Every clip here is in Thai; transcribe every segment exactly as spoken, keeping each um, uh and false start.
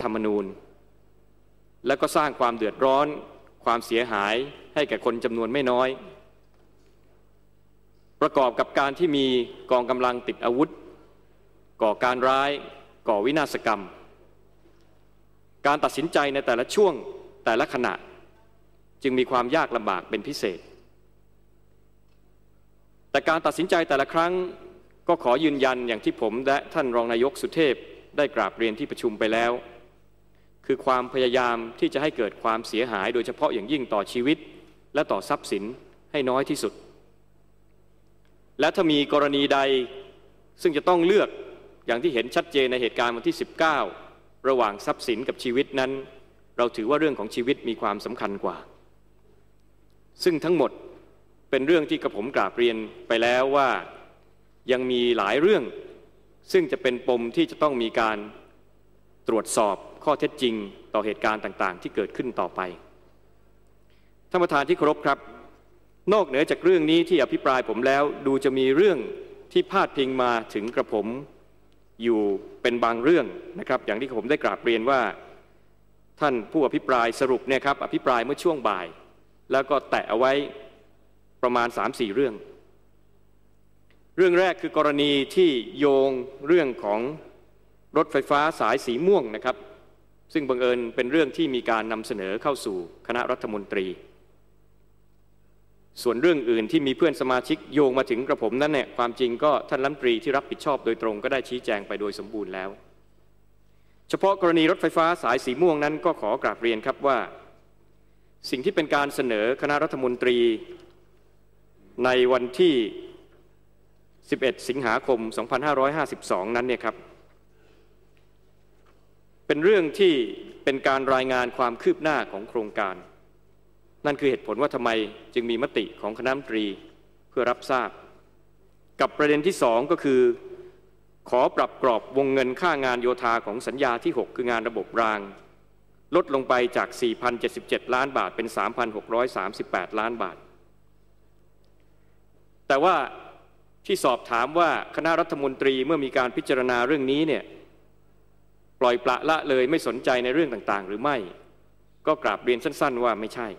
ธรรมนูญและก็สร้างความเดือดร้อนความเสียหายให้แก่คนจำนวนไม่น้อยประกอบกับการที่มีกองกำลังติดอาวุธก่อการร้ายก่อวินาศกรรมการตัดสินใจในแต่ละช่วงแต่ละขณะจึงมีความยากลำบากเป็นพิเศษแต่การตัดสินใจแต่ละครั้งก็ขอยืนยันอย่างที่ผมและท่านรองนายกสุเทพได้กราบเรียนที่ประชุมไปแล้วคือความพยายามที่จะให้เกิดความเสียหายโดยเฉพาะอย่างยิ่งต่อชีวิตและต่อทรัพย์สินให้น้อยที่สุดและถ้ามีกรณีใดซึ่งจะต้องเลือกอย่างที่เห็นชัดเจนในเหตุการณ์วันที่สิบเก้าระหว่างทรัพย์สินกับชีวิตนั้นเราถือว่าเรื่องของชีวิตมีความสำคัญกว่าซึ่งทั้งหมดเป็นเรื่องที่กระผมกราบเรียนไปแล้วว่ายังมีหลายเรื่องซึ่งจะเป็นปมที่จะต้องมีการตรวจสอบข้อเท็จจริงต่อเหตุการณ์ต่างๆที่เกิดขึ้นต่อไปท่านประธานที่เคารพครับนอกเหนือจากเรื่องนี้ที่อภิปรายผมแล้วดูจะมีเรื่องที่พาดพิงมาถึงกระผมอยู่เป็นบางเรื่องนะครับอย่างที่ผมได้กราบเรียนว่าท่านผู้อภิปรายสรุปเนี่ยครับอภิปรายเมื่อช่วงบ่ายแล้วก็แตะเอาไว้ประมาณ สามสี่ เรื่องเรื่องแรกคือกรณีที่โยงเรื่องของรถไฟฟ้าสายสีม่วงนะครับซึ่งบังเอิญเป็นเรื่องที่มีการนำเสนอเข้าสู่คณะรัฐมนตรีส่วนเรื่องอื่นที่มีเพื่อนสมาชิกโยงมาถึงกระผมนั้นเนี่ยความจริงก็ท่านรัฐมนตรีที่รับผิดชอบโดยตรงก็ได้ชี้แจงไปโดยสมบูรณ์แล้วเฉพาะกรณีรถไฟฟ้าสายสีม่วงนั้นก็ขอกราบเรียนครับว่าสิ่งที่เป็นการเสนอคณะรัฐมนตรีในวันที่สิบเอ็ดสิงหาคมสองพันห้าร้อยห้าสิบสองนั้นเนี่ยครับเป็นเรื่องที่เป็นการรายงานความคืบหน้าของโครงการนั่นคือเหตุผลว่าทำไมจึงมีมติของคณะรัฐมนตรีเพื่อรับทราบกับประเด็นที่สองก็คือขอปรับกรอบวงเงินค่างานโยธาของสัญญาที่หกคืองานระบบรางลดลงไปจาก สี่พันเจ็ดสิบเจ็ด ล้านบาทเป็น สามพันหกร้อยสามสิบแปด ล้านบาทแต่ว่าที่สอบถามว่าคณะรัฐมนตรีเมื่อมีการพิจารณาเรื่องนี้เนี่ยปล่อยปละละเลยไม่สนใจในเรื่องต่างๆหรือไม่ก็กราบเรียนสั้นๆว่าไม่ใช่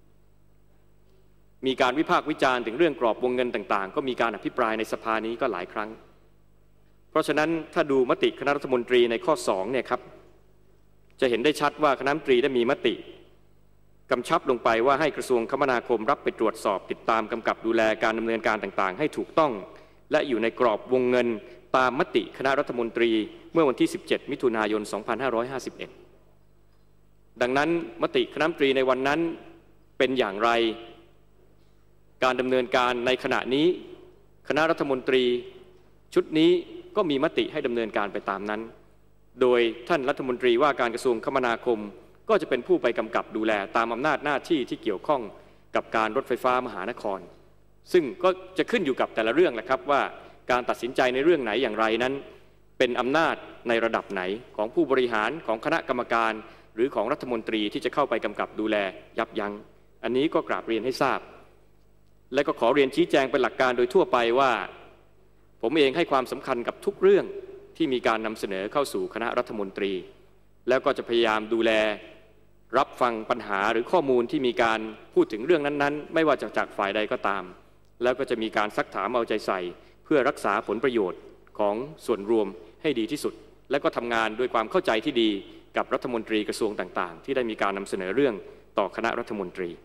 มีการวิพากษ์วิจารณ์ถึงเรื่องกรอบวงเงินต่างๆก็มีการอภิปรายในสภานี้ก็หลายครั้งเพราะฉะนั้นถ้าดูมติคณะรัฐมนตรีในข้อสองเนี่ยครับจะเห็นได้ชัดว่าคณะรัฐมนตรีได้มีมติกำชับลงไปว่าให้กระทรวงคมนาคมรับไปตรวจสอบติดตามกำกับดูแลการดำเนินการต่างๆให้ถูกต้องและอยู่ในกรอบวงเงินตามมติคณะรัฐมนตรีเมื่อวันที่สิบเจ็ดมิถุนายนสองพันห้าร้อยห้าสิบเอ็ดดังนั้นมติคณะรัฐมนตรีในวันนั้นเป็นอย่างไรการดำเนินการในขณะนี้คณะรัฐมนตรีชุดนี้ก็มีมติให้ดำเนินการไปตามนั้นโดยท่านรัฐมนตรีว่าการกระทรวงคมนาคมก็จะเป็นผู้ไปกำกับดูแลตามอำนาจหน้าที่ที่เกี่ยวข้องกับการรถไฟฟ้ามหานครซึ่งก็จะขึ้นอยู่กับแต่ละเรื่องแหละครับว่าการตัดสินใจในเรื่องไหนอย่างไรนั้นเป็นอำนาจในระดับไหนของผู้บริหารของคณะกรรมการหรือของรัฐมนตรีที่จะเข้าไปกำกับดูแลยับยั้งอันนี้ก็กราบเรียนให้ทราบและก็ขอเรียนชี้แจงเป็นหลักการโดยทั่วไปว่าผมเองให้ความสำคัญกับทุกเรื่องที่มีการนำเสนอเข้าสู่คณะรัฐมนตรีแล้วก็จะพยายามดูแลรับฟังปัญหาหรือข้อมูลที่มีการพูดถึงเรื่องนั้นๆไม่ว่าจะจากฝ่ายใดก็ตามแล้วก็จะมีการซักถามเอาใจใส่เพื่อรักษาผลประโยชน์ของส่วนรวมให้ดีที่สุดและก็ทำงานด้วยความเข้าใจที่ดีกับรัฐมนตรีกระทรวงต่างๆที่ได้มีการนำเสนอเรื่องต่อคณะรัฐมนตรี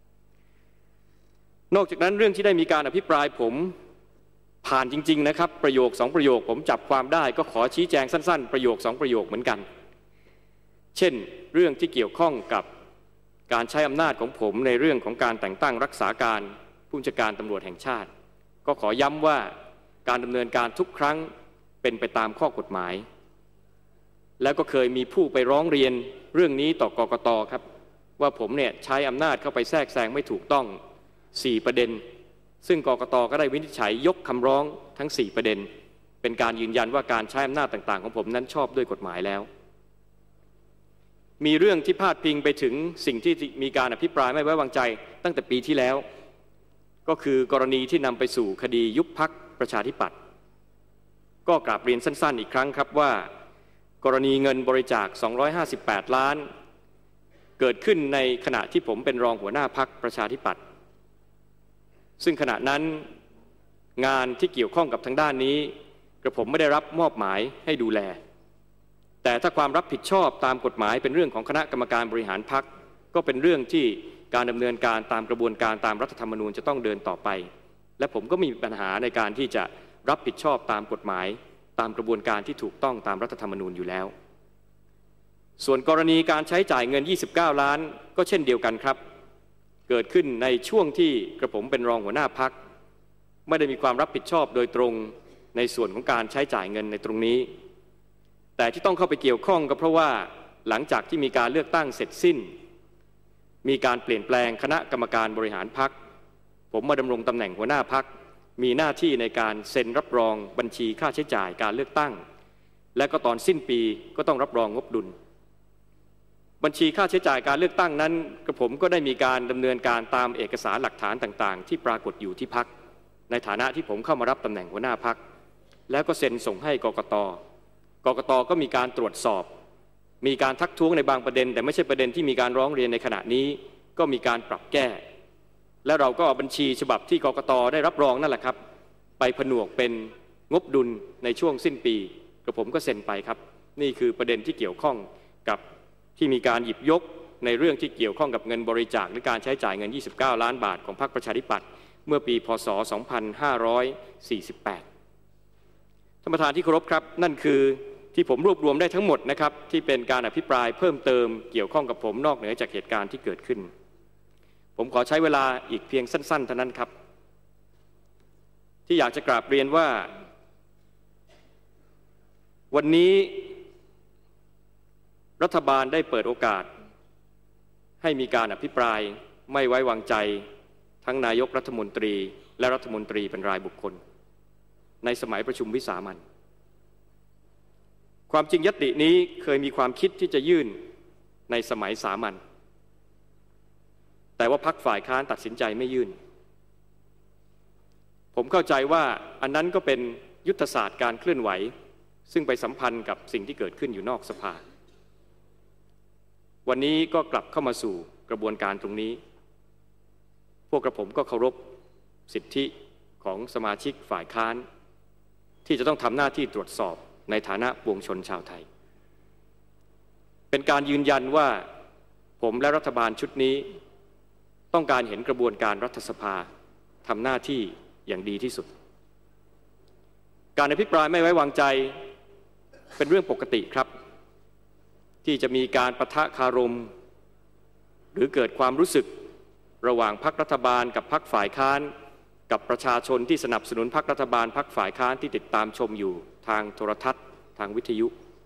นอกจากนั้นเรื่องที่ได้มีการอภิปรายผมผ่านจริงๆนะครับประโยคสองประโยคผมจับความได้ก็ขอชี้แจงสั้นๆประโยคสองประโยคเหมือนกันเช่นเรื่องที่เกี่ยวข้องกับการใช้อำนาจของผมในเรื่องของการแต่งตั้งรักษาการผู้บัญชาการตำรวจแห่งชาติก็ขอย้ำว่าการดำเนินการทุกครั้งเป็นไปตามข้อกฎหมายแล้วก็เคยมีผู้ไปร้องเรียนเรื่องนี้ต่อกกต.ครับว่าผมเนี่ยใช้อำนาจเข้าไปแทรกแซงไม่ถูกต้องสี่ประเด็นซึ่งกกต.ก็ได้วินิจฉัยยกคำร้องทั้งสี่ประเด็นเป็นการยืนยันว่าการใช้อำนาจต่างๆของผมนั้นชอบด้วยกฎหมายแล้วมีเรื่องที่พาดพิงไปถึงสิ่งที่มีการอภิปรายไม่ไว้วางใจตั้งแต่ปีที่แล้วก็คือกรณีที่นำไปสู่คดียุบพรรคประชาธิปัตย์ก็กราบเรียนสั้นๆอีกครั้งครับว่ากรณีเงินบริจาคสองร้อยห้าสิบแปดล้านเกิดขึ้นในขณะที่ผมเป็นรองหัวหน้าพรรคประชาธิปัตย์ซึ่งขณะนั้นงานที่เกี่ยวข้องกับทางด้านนี้กระผมไม่ได้รับมอบหมายให้ดูแลแต่ถ้าความรับผิดชอบตามกฎหมายเป็นเรื่องของคณะกรรมการบริหารพรรคก็เป็นเรื่องที่การดำเนินการตามกระบวนการตามรัฐธรรมนูญจะต้องเดินต่อไปและผมก็มีปัญหาในการที่จะรับผิดชอบตามกฎหมายตามกระบวนการที่ถูกต้องตามรัฐธรรมนูญอยู่แล้วส่วนกรณีการใช้จ่ายเงินยี่สิบเก้าล้านก็เช่นเดียวกันครับเกิดขึ้นในช่วงที่กระผมเป็นรองหัวหน้าพรรคไม่ได้มีความรับผิดชอบโดยตรงในส่วนของการใช้จ่ายเงินในตรงนี้แต่ที่ต้องเข้าไปเกี่ยวข้องก็เพราะว่าหลังจากที่มีการเลือกตั้งเสร็จสิ้นมีการเปลี่ยนแปลงคณะกรรมการบริหารพรรคผมมาดำรงตำแหน่งหัวหน้าพรรคมีหน้าที่ในการเซ็นรับรองบัญชีค่าใช้จ่ายการเลือกตั้งและก็ตอนสิ้นปีก็ต้องรับรองงบดุลบัญชีค่าใช้จ่ายการเลือกตั้งนั้นกระผมก็ได้มีการดำเนินการตามเอกสารหลักฐานต่างๆที่ปรากฏอยู่ที่พรรคในฐานะที่ผมเข้ามารับตำแหน่งหัวหน้าพรรคแล้วก็เซ็นส่งให้กกต.กกต.ก็มีการตรวจสอบมีการทักท้วงในบางประเด็นแต่ไม่ใช่ประเด็นที่มีการร้องเรียนในขณะนี้ก็มีการปรับแก้และเราก็เอาบัญชีฉบับที่กกต.ได้รับรองนั่นแหละครับไปผนวกเป็นงบดุลในช่วงสิ้นปีกระผมก็เซ็นไปครับนี่คือประเด็นที่เกี่ยวข้องกับที่มีการหยิบยกในเรื่องที่เกี่ยวข้องกับเงินบริจาคหรือการใช้จ่ายเงินยี่สิบเก้าล้านบาทของพรรคประชาธิปัตย์เมื่อปีพ.ศ. สองพันห้าร้อยสี่สิบแปดท่านประธานที่เคารพครับนั่นคือที่ผมรวบรวมได้ทั้งหมดนะครับที่เป็นการอภิปรายเพิ่มเติมเกี่ยวข้องกับผมนอกเหนือจากเหตุการณ์ที่เกิดขึ้นผมขอใช้เวลาอีกเพียงสั้นๆเท่านั้นครับที่อยากจะกราบเรียนว่าวันนี้รัฐบาลได้เปิดโอกาสให้มีการอภิปรายไม่ไว้วางใจทั้งนายกรัฐมนตรีและรัฐมนตรีเป็นรายบุคคลในสมัยประชุมวิสามัญความจริงญัตตินี้เคยมีความคิดที่จะยื่นในสมัยสามัญแต่ว่าพรรคฝ่ายค้านตัดสินใจไม่ยื่นผมเข้าใจว่าอันนั้นก็เป็นยุทธศาสตร์การเคลื่อนไหวซึ่งไปสัมพันธ์กับสิ่งที่เกิดขึ้นอยู่นอกสภาวันนี้ก็กลับเข้ามาสู่กระบวนการตรงนี้พวกกระผมก็เคารพสิทธิของสมาชิกฝ่ายค้านที่จะต้องทำหน้าที่ตรวจสอบในฐานะปวงชนชาวไทยเป็นการยืนยันว่าผมและรัฐบาลชุดนี้ต้องการเห็นกระบวนการรัฐสภาทำหน้าที่อย่างดีที่สุดการอภิปรายไม่ไว้วางใจเป็นเรื่องปกติครับที่จะมีการปะทะคารมหรือเกิดความรู้สึกระหว่างพรรครัฐบาลกับพรรคฝ่ายค้านกับประชาชนที่สนับสนุนพรรครัฐบาลพรรคฝ่ายค้านที่ติดตามชมอยู่ทางโทรทัศน์ทางวิทยุ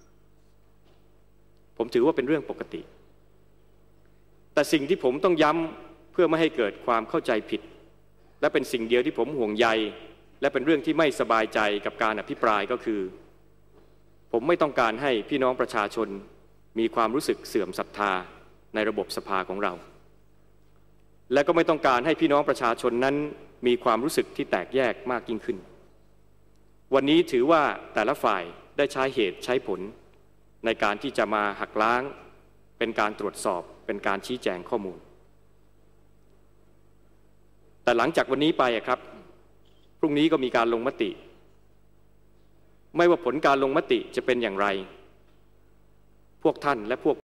ผมถือว่าเป็นเรื่องปกติแต่สิ่งที่ผมต้องย้ำเพื่อไม่ให้เกิดความเข้าใจผิดและเป็นสิ่งเดียวที่ผมห่วงใยและเป็นเรื่องที่ไม่สบายใจกับการอภิปรายก็คือผมไม่ต้องการให้พี่น้องประชาชนมีความรู้สึกเสื่อมศรัทธาในระบบสภาของเราและก็ไม่ต้องการให้พี่น้องประชาชนนั้นมีความรู้สึกที่แตกแยกมากยิ่งขึ้นวันนี้ถือว่าแต่ละฝ่ายได้ใช้เหตุใช้ผลในการที่จะมาหักล้างเป็นการตรวจสอบเป็นการชี้แจงข้อมูลแต่หลังจากวันนี้ไปครับพรุ่งนี้ก็มีการลงมติไม่ว่าผลการลงมติจะเป็นอย่างไรพวกท่านและพวก